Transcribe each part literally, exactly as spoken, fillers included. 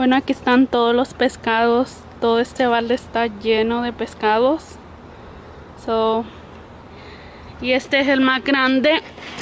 Bueno, aquí están todos los pescados. Todo este balde está lleno de pescados. So, y este es el más grande.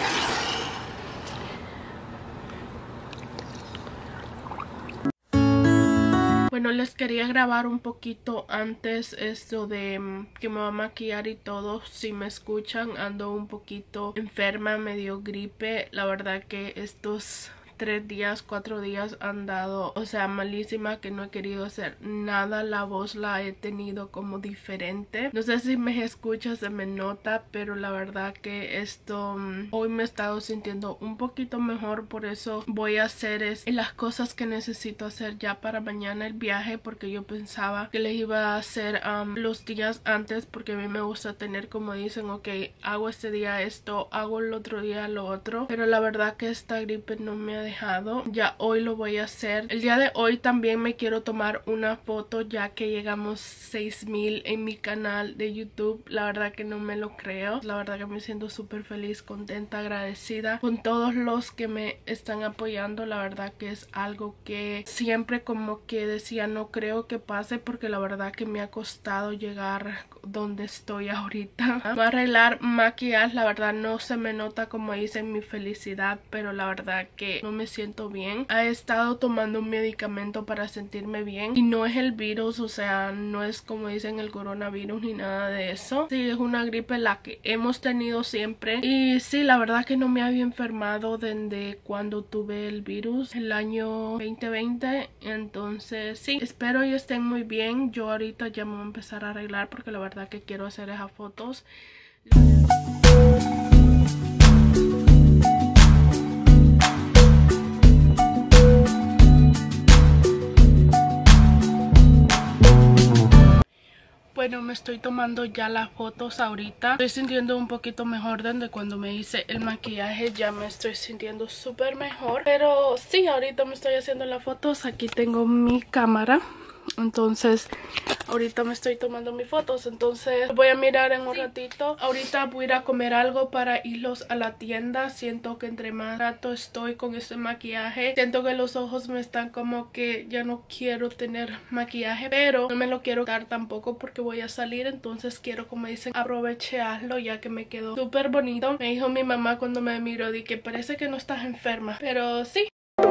Bueno, les quería grabar un poquito antes esto de um, que me va a maquillar y todo. Si me escuchan, ando un poquito enferma, me dio gripe. La verdad que estos tres días, cuatro días han dado, o sea, malísima, que no he querido hacer nada. La voz la he tenido como diferente. No sé si me escucha, se me nota, pero la verdad que esto um, hoy me he estado sintiendo un poquito mejor. Por eso voy a hacer es las cosas que necesito hacer ya para mañana el viaje, porque yo pensaba que les iba a hacer um, los días antes, porque a mí me gusta tener, como dicen, ok, hago este día esto, hago el otro día lo otro, pero la verdad que esta gripe no me ha dejado. Ya hoy lo voy a hacer. El día de hoy también me quiero tomar una foto, ya que llegamos seis mil en mi canal de YouTube. La verdad que no me lo creo. La verdad que me siento súper feliz, contenta, agradecida con todos los que me están apoyando. La verdad que es algo que siempre como que decía no creo que pase, porque la verdad que me ha costado llegar donde estoy ahorita. Voy a arreglar, maquillar. La verdad no se me nota, como dicen, mi felicidad, pero la verdad que no me siento bien. He estado tomando un medicamento para sentirme bien y no es el virus, o sea, no es como dicen el coronavirus ni nada de eso. Sí, es una gripe la que hemos tenido siempre, y sí, la verdad que no me había enfermado desde cuando tuve el virus el año veinte veinte. Entonces sí, espero y estén muy bien. Yo ahorita ya me voy a empezar a arreglar, porque la verdad que quiero hacer esas fotos. Bueno, me estoy tomando ya las fotos ahorita. Estoy sintiendo un poquito mejor desde cuando me hice el maquillaje. Ya me estoy sintiendo súper mejor. Pero sí, ahorita me estoy haciendo las fotos. Aquí tengo mi cámara. Entonces, ahorita me estoy tomando mis fotos. Entonces, voy a mirar en un ratito. Ahorita voy a ir a comer algo para irlos a la tienda. Siento que entre más rato estoy con este maquillaje, siento que los ojos me están como que ya no quiero tener maquillaje, pero no me lo quiero dar tampoco porque voy a salir. Entonces quiero, como dicen, aprovecharlo, ya que me quedó súper bonito. Me dijo mi mamá cuando me miró, di que parece que no estás enferma, pero sí.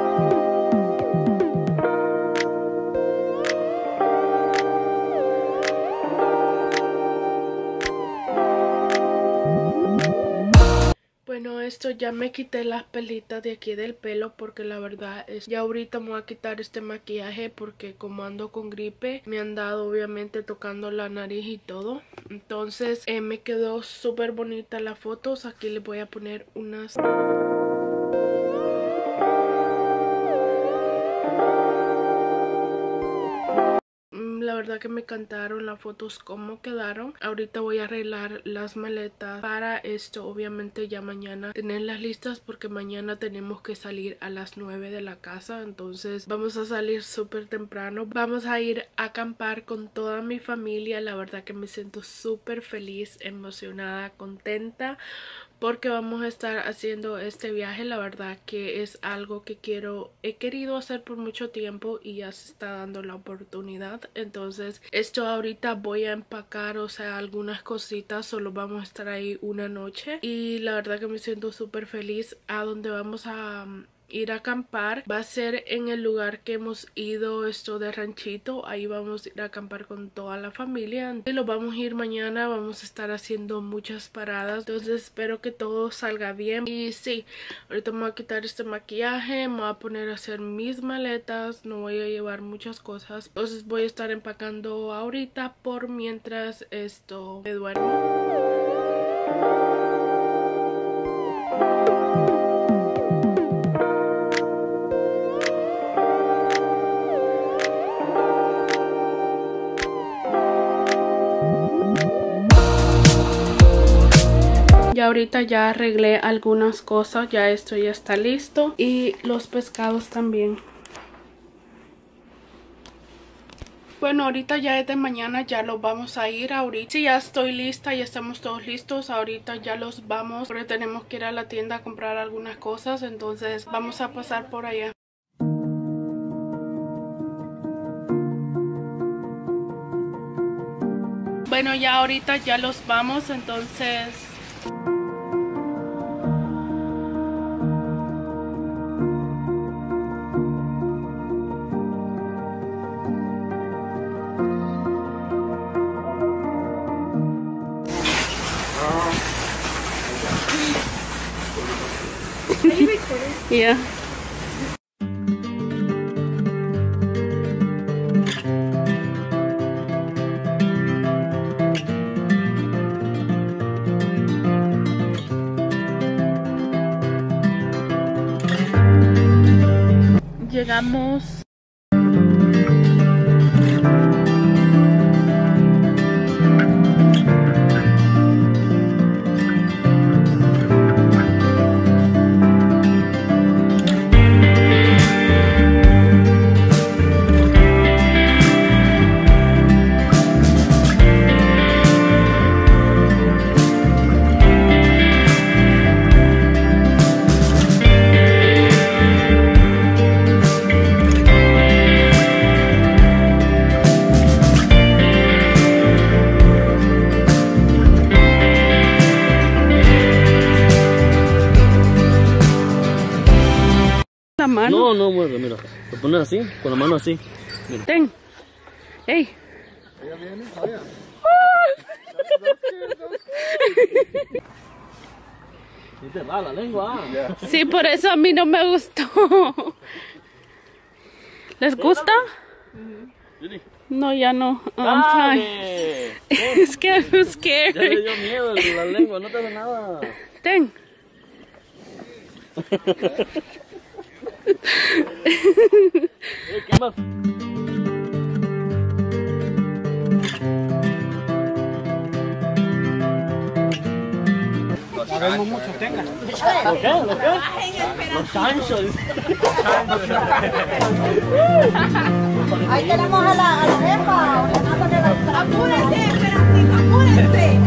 Bueno, esto ya me quité las pelitas de aquí del pelo, porque la verdad es ya ahorita me voy a quitar este maquillaje, porque como ando con gripe me han dado obviamente tocando la nariz y todo. Entonces eh, me quedó súper bonita las fotos. Aquí les voy a poner unas... La verdad que me encantaron las fotos, cómo quedaron. Ahorita voy a arreglar las maletas para esto, obviamente ya mañana tenerlas listas, porque mañana tenemos que salir a las nueve de la casa. Entonces vamos a salir súper temprano. Vamos a ir a acampar con toda mi familia. La verdad que me siento súper feliz, emocionada, contenta, porque vamos a estar haciendo este viaje. La verdad que es algo que quiero, he querido hacer por mucho tiempo, y ya se está dando la oportunidad. Entonces esto ahorita voy a empacar, o sea, algunas cositas. Solo vamos a estar ahí una noche, y la verdad que me siento súper feliz. A donde vamos a ir a acampar va a ser en el lugar que hemos ido, esto de ranchito. Ahí vamos a ir a acampar con toda la familia, y lo vamos a ir mañana. Vamos a estar haciendo muchas paradas, entonces espero que todo salga bien. Y sí, ahorita me voy a quitar este maquillaje, me voy a poner a hacer mis maletas. No voy a llevar muchas cosas, entonces voy a estar empacando ahorita por mientras esto me duermo. Ya ahorita ya arreglé algunas cosas, ya esto ya está listo, y los pescados también. Bueno, ahorita ya es de mañana, ya los vamos a ir ahorita. Sí, ya estoy lista, ya estamos todos listos. Ahorita ya los vamos, porque tenemos que ir a la tienda a comprar algunas cosas, entonces vamos a pasar por allá. Bueno, ya ahorita ya los vamos, entonces... Yeah. Llegamos. No, no muerde, mira. Lo pones así, con la mano así. Mira. Ten. Ey. Ella viene, vaya. Sí te va la lengua. Yeah. Sí, por eso a mí no me gustó. ¿Les gusta? No, ya no. I'm fine. Es que I'm Ya le scared. dio miedo la lengua, no te hace nada. Ten. Eh, ¿qué más? Sabemos mucho, tenga. ¿Lo qué? ¿Lo qué? Los chanchos. Ahí tenemos a la, a la jefa, ordenando que la... ¡Apúrense, Esperancito, apúrense!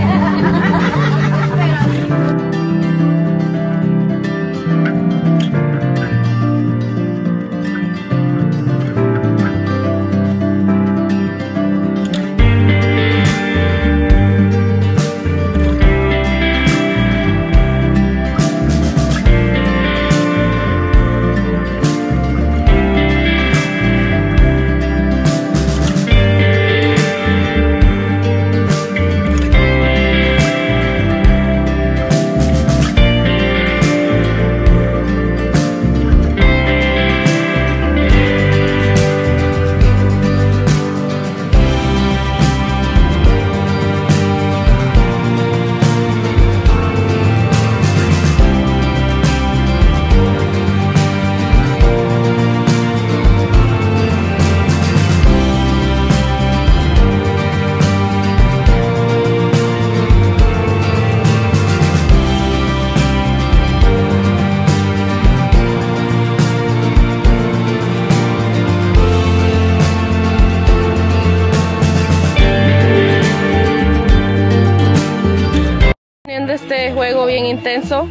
Este juego bien intenso.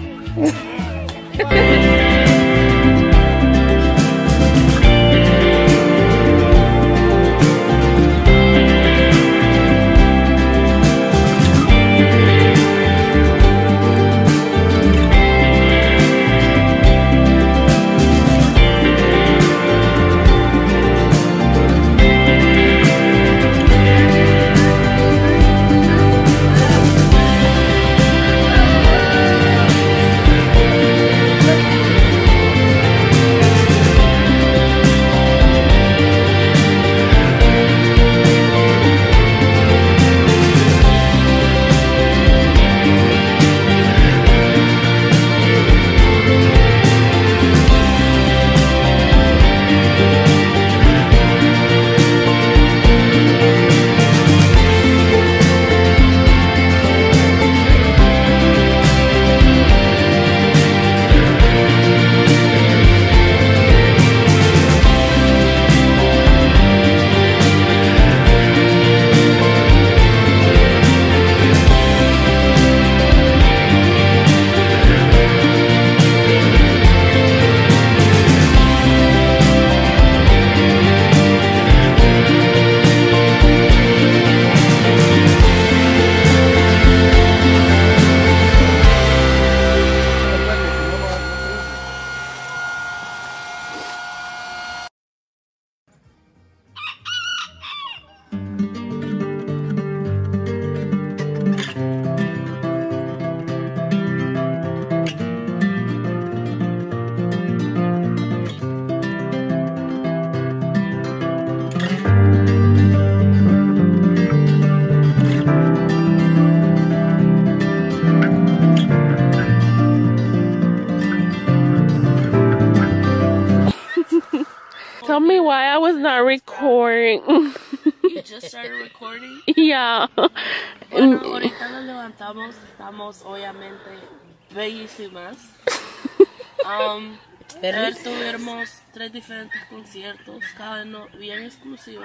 Tell me why I was not recording. You just started recording? Yeah. Bueno, ahorita nos levantamos, estamos obviamente bellísimas. Um, ayer tuvimos tres diferentes conciertos, cada uno bien exclusivo.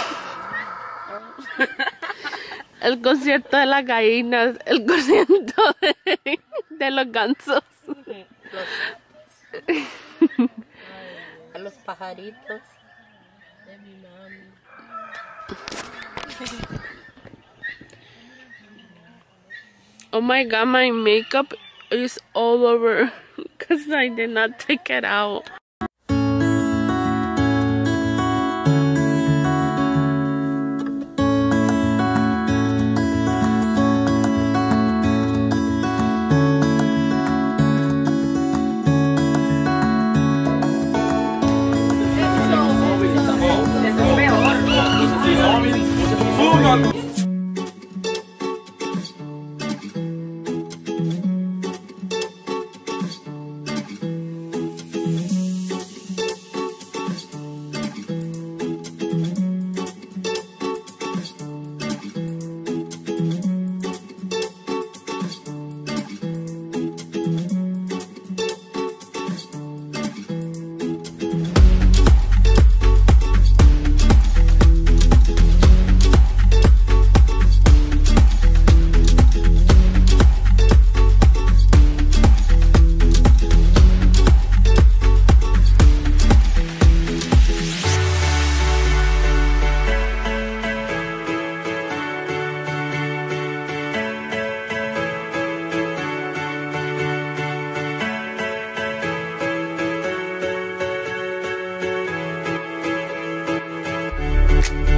El concierto de las gallinas, el concierto de, de los gansos. A los pajaritos. De mi mami. Oh my god, my makeup is all over because I did not take it out. We'll be right back.